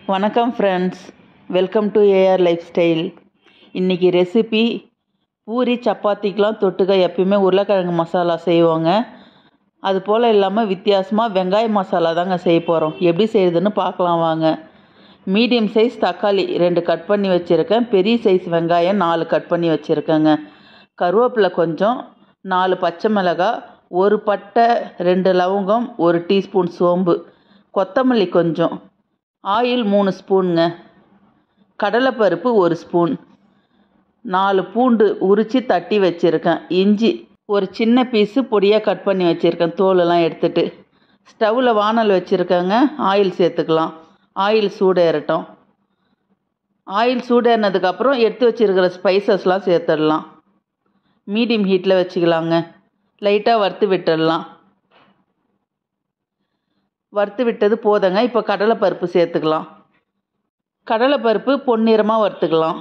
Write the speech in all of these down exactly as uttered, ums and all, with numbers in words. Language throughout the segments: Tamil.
வணக்கம் friends, welcome to AR lifestyle. இன்றைக்கி ரெசிபி பூரி சப்பாத்திக்கெலாம் தொட்டுக்க எப்பயுமே உருளைக்கிழங்கு மசாலா செய்வோங்க. அது போல் இல்லாமல் வித்தியாசமாக வெங்காய மசாலா தாங்க செய்ய போகிறோம். எப்படி செய்யுதுன்னு பார்க்கலாம் வாங்க. மீடியம் சைஸ் தக்காளி ரெண்டு கட் பண்ணி வச்சுருக்கேன். பெரிய சைஸ் வெங்காயம் நாலு கட் பண்ணி வச்சுருக்கேங்க. கருவேப்பிலை கொஞ்சம், நாலு பச்சை மிளகாய், ஒரு பட்டை, ரெண்டு லவங்கம், ஒரு டீஸ்பூன் சோம்பு, கொத்தமல்லி கொஞ்சம், ஆயில் மூணு ஸ்பூனுங்க, கடலைப்பருப்பு ஒரு ஸ்பூன், நாலு பூண்டு உரித்து தட்டி வச்சுருக்கேன், இஞ்சி ஒரு சின்ன பீஸு பொடியாக கட் பண்ணி வச்சுருக்கேன் தோலெல்லாம் எடுத்துட்டு. ஸ்டவ்வில் வானல் வச்சுருக்கேங்க. ஆயில் சேர்த்துக்கலாம். ஆயில் சூடேறட்டும். ஆயில் சூடேறினதுக்கப்புறம் எடுத்து வச்சுருக்கிற ஸ்பைசஸ்லாம் சேர்த்துடலாம். மீடியம் ஹீட்டில் வச்சுக்கலாங்க. லைட்டாக வறுத்து விட்டுடலாம். வறுத்து விட்டது போதுங்க. இப்போ கடலைப்பருப்பு சேர்த்துக்கலாம். கடலைப்பருப்பு பொன்னிறமாக வறுத்துக்கலாம்.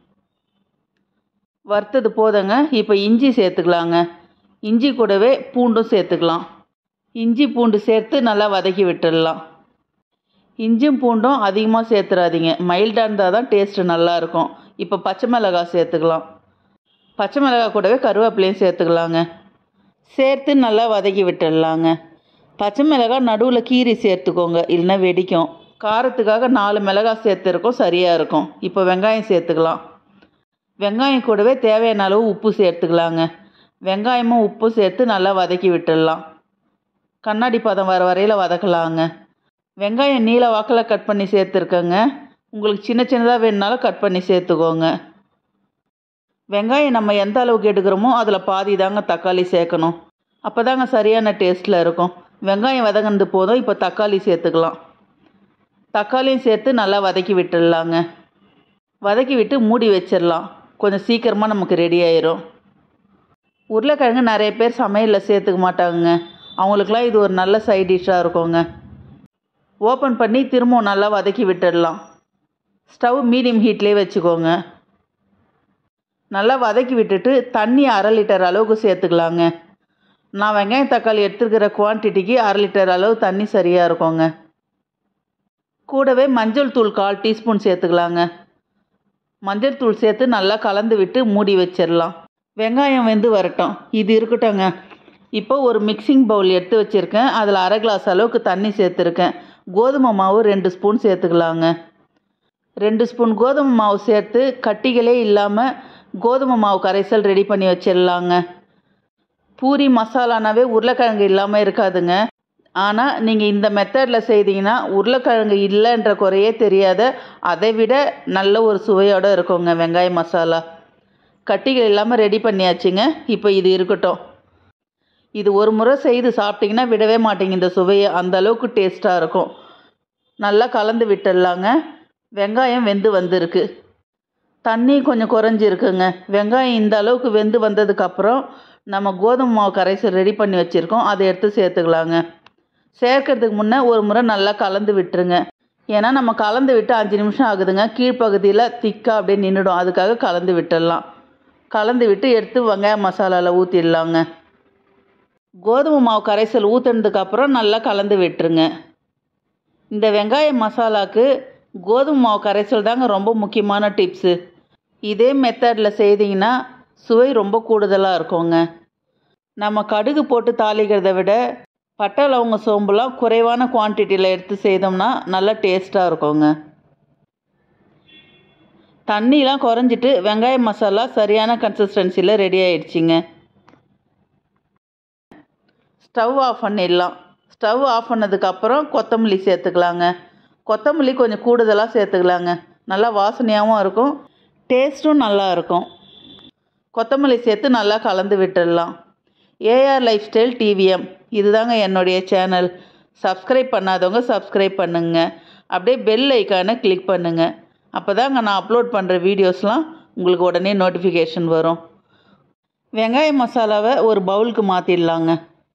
வறுத்தது போதுங்க. இப்போ இஞ்சி சேர்த்துக்கலாங்க. இஞ்சி கூடவே பூண்டும் சேர்த்துக்கலாம். இஞ்சி பூண்டு சேர்த்து நல்லா வதக்கி விட்டுடலாம். இஞ்சியும் பூண்டும் அதிகமாக சேர்த்துறாதீங்க. மைல்டாக இருந்தால் தான் டேஸ்ட்டு நல்லாயிருக்கும். இப்போ பச்சை மிளகாய் சேர்த்துக்கலாம். பச்சை மிளகாய் கூடவே கருவேப்பிலையும் சேர்த்துக்கலாங்க. சேர்த்து நல்லா வதக்கி விட்டுடலாங்க. பச்சை மிளகாய் நடுவில் கீரி சேர்த்துக்கோங்க, இல்லைன்னா வெடிக்கும். காரத்துக்காக நாலு மிளகாய் சேர்த்துருக்கோம், சரியாக இருக்கும். இப்போ வெங்காயம் சேர்த்துக்கலாம். வெங்காயம் கூடவே தேவையான அளவு உப்பு சேர்த்துக்கலாங்க. வெங்காயமும் உப்பு சேர்த்து நல்லா வதக்கி விட்டுடலாம். கண்ணாடி பதம் வர வரையில் வதக்கலாங்க. வெங்காயம் நீல வாக்கில் கட் பண்ணி சேர்த்துருக்கேங்க. உங்களுக்கு சின்ன சின்னதாக வேணுனாலும் கட் பண்ணி சேர்த்துக்கோங்க. வெங்காயம் நம்ம எந்த அளவுக்கு எடுக்கிறோமோ அதில் பாதி தாங்க தக்காளி சேர்க்கணும். அப்போ தாங்க சரியான டேஸ்ட்டில் இருக்கும். வெங்காயம் வதங்கினது போதும். இப்போ தக்காளி சேர்த்துக்கலாம். தக்காளியும் சேர்த்து நல்லா வதக்கி விட்டுடலாங்க. வதக்கி விட்டு மூடி வச்சிடலாம். கொஞ்சம் சீக்கிரமாக நமக்கு ரெடி ஆயிரும். உருளைக்கிழங்கு நிறைய பேர் சமையலில் சேர்த்துக்க மாட்டாங்க. அவங்களுக்குலாம் இது ஒரு நல்ல சைட் டிஷ்ஷாக இருக்குங்க. ஓப்பன் பண்ணி திரும்பவும் நல்லா வதக்கி விட்டுடலாம். ஸ்டவ் மீடியம் ஹீட்லேயே வச்சுக்கோங்க. நல்லா வதக்கி விட்டுட்டு தண்ணி அரை லிட்டர் அளவுக்கு சேர்த்துக்கலாங்க. நான் வெங்காயம் தக்காளி எடுத்துருக்கிற குவான்டிட்டிக்கு அரை லிட்டர் அளவு தண்ணி சரியாக இருக்குங்க. கூடவே மஞ்சள் தூள் கால் டீஸ்பூன் சேர்த்துக்கலாங்க. மஞ்சள் தூள் சேர்த்து நல்லா கலந்து விட்டு மூடி வச்சிடலாம். வெங்காயம் வெந்து வரட்டும். இது இருக்கட்டும்ங்க. இப்போ ஒரு மிக்சிங் பவுல் எடுத்து வச்சுருக்கேன். அதில் அரை கிளாஸ் அளவுக்கு தண்ணி சேர்த்துருக்கேன். கோதுமை மாவு ரெண்டு ஸ்பூன் சேர்த்துக்கலாங்க. ரெண்டு ஸ்பூன் கோதுமை மாவு சேர்த்து கட்டிகளே இல்லாமல் கோதுமை மாவு கரைசல் ரெடி பண்ணி வச்சிடலாங்க. பூரி மசாலானாவே உருளைக்கிழங்கு இல்லாமல் இருக்காதுங்க. ஆனால் நீங்கள் இந்த மெத்தடில் செய்தீங்கன்னா உருளைக்கிழங்கு இல்லைன்ற குறையே தெரியாத, அதை விட நல்ல ஒரு சுவையோடு இருக்குங்க வெங்காய மசாலா. கட்டிகள் இல்லாமல் ரெடி பண்ணியாச்சுங்க. இப்போ இது இருக்கட்டும். இது ஒரு முறை செய்து சாப்பிட்டிங்கன்னா விடவே மாட்டீங்க இந்த சுவையை. அந்த அளவுக்கு டேஸ்ட்டாக இருக்கும். நல்லா கலந்து விட்டுடலாங்க. வெங்காயம் வெந்து வந்திருக்கு. தண்ணி கொஞ்சம் குறைஞ்சிருக்குங்க. வெங்காயம் இந்த அளவுக்கு வெந்து வந்ததுக்கப்புறம் நம்ம கோதுமை மாவு கரைசல் ரெடி பண்ணி வச்சுருக்கோம். அதை எடுத்து சேர்த்துக்கலாங்க. சேர்க்கறதுக்கு முன்னே ஒரு முறை நல்லா கலந்து விட்டுருங்க. ஏன்னா நம்ம கலந்து விட்டு அஞ்சு நிமிஷம் ஆகுதுங்க. கீழ்ப்பகுதியில் திக்காக அப்படியே நின்றுடும். அதுக்காக கலந்து விட்டுடலாம். கலந்து விட்டு எடுத்து வெங்காய மசாலாவில் ஊற்றிடலாங்க. கோதுமை மாவு கரைசல் ஊற்றுனதுக்கப்புறம் நல்லா கலந்து விட்டுருங்க. இந்த வெங்காய மசாலாவுக்கு கோதுமை மாவு கரைசல் தாங்க ரொம்ப முக்கியமான டிப்ஸு. இதே மெத்தடில் செய்திங்கன்னா சுவை ரொம்ப கூடுதலாக இருக்குங்க. நம்ம கடுகு போட்டு தாளிக்கிறத விட பட்டை லவங்க சோம்புலாம் குறைவான குவான்டிட்டியில் எடுத்து செய்தோம்னா நல்லா டேஸ்ட்டாக இருக்குங்க. தண்ணிலாம் குறைஞ்சிட்டு வெங்காய மசாலா சரியான கன்சிஸ்டன்சியில் ரெடி ஆகிடுச்சிங்க. ஸ்டவ் ஆஃப் பண்ணிடலாம். ஸ்டவ் ஆஃப் பண்ணதுக்கப்புறம் கொத்தமல்லி சேர்த்துக்கலாங்க. கொத்தமல்லி கொஞ்சம் கூடுதலாக சேர்த்துக்கலாங்க. நல்லா வாசனையாகவும் இருக்கும், டேஸ்ட்டும் நல்லா இருக்கும். கொத்தமல்லி சேர்த்து நல்லா கலந்து விட்டுடலாம். ஏஆர் லைஃப் ஸ்டைல் டிவிஎம் இதுதாங்க என்னுடைய சேனல். சப்ஸ்கிரைப் பண்ணாதவங்க சப்ஸ்கிரைப் பண்ணுங்க. அப்படியே பெல் ஐக்கானை கிளிக் பண்ணுங்கள். அப்போ தாங்க நான் அப்லோட் பண்ணுற வீடியோஸ்லாம் உங்களுக்கு உடனே நோட்டிஃபிகேஷன் வரும். வெங்காய மசாலாவை ஒரு பவுலுக்கு மாற்றிடலாங்க.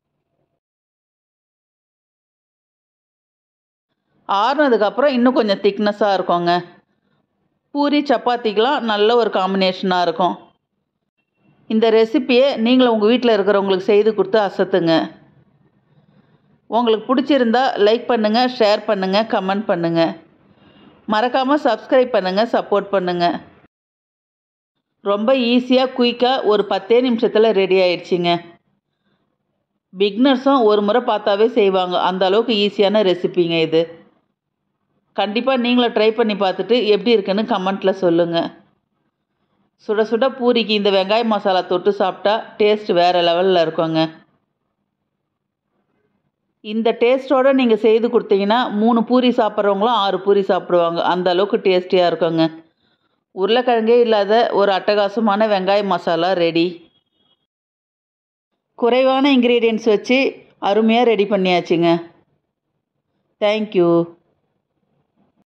ஆறுனதுக்கப்புறம் இன்னும் கொஞ்சம் திக்னஸாக இருக்குங்க. பூரி சப்பாத்திக்கெலாம் நல்ல ஒரு காம்பினேஷனாக இருக்கும். இந்த ரெசிப்பியை நீங்களும் உங்கள் வீட்டில் இருக்கிறவங்களுக்கு செய்து கொடுத்து அசத்துங்க. உங்களுக்கு பிடிச்சிருந்தா லைக் பண்ணுங்கள், ஷேர் பண்ணுங்கள், கமெண்ட் பண்ணுங்கள். மறக்காமல் சப்ஸ்கிரைப் பண்ணுங்கள், சப்போர்ட் பண்ணுங்கள். ரொம்ப ஈஸியாக குயிக்காக ஒரு பத்தே நிமிஷத்தில் ரெடி ஆயிடுச்சுங்க. பிக்னர்ஸும் ஒரு முறை பார்த்தாவே செய்வாங்க. அந்த அளவுக்கு ஈஸியான ரெசிபிங்க இது. கண்டிப்பாக நீங்களும் ட்ரை பண்ணி பார்த்துட்டு எப்படி இருக்குன்னு கமெண்ட்டில் சொல்லுங்கள். சுட சுட பூரிக்கு இந்த வெங்காய மசாலா தொட்டு சாப்பிட்டா டேஸ்ட் வேறு லெவலில் இருக்குங்க. இந்த டேஸ்ட்டோடு நீங்கள் செய்து கொடுத்தீங்கன்னா மூணு பூரி சாப்பிட்றவங்களும் ஆறு பூரி சாப்பிடுவாங்க. அந்த அளவுக்கு டேஸ்டியாக இருக்குங்க. உருளைக்கிழங்கே இல்லாத ஒரு அட்டகாசமான வெங்காய மசாலா ரெடி. குறைவான இன்க்ரீடியன்ட்ஸ் வச்சு அருமையாக ரெடி பண்ணியாச்சுங்க. தேங்க்யூ.